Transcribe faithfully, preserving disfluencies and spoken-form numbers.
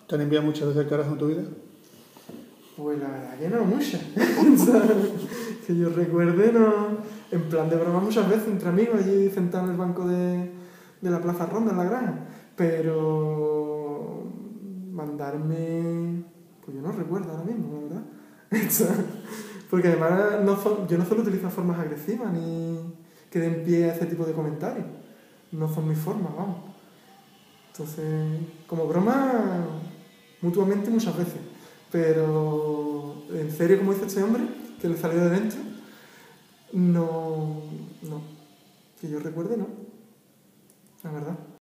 ¿Te han enviado muchas veces el carajo en tu vida? Pues la verdad que no muchas. O sea, que yo recuerde, no. En plan de broma muchas veces entre amigos allí sentados en el banco de, de la Plaza Ronda, en la granja. Pero mandarme... Pues yo no recuerdo ahora mismo, la verdad. O sea, porque además no, yo no suelo utilizar formas agresivas ni que den pie a ese tipo de comentarios. No son mis formas, vamos. Entonces, como broma, mutuamente muchas veces. Pero en serio, como dice este hombre, que le salió de dentro, no, no. Que yo recuerde, no. La verdad.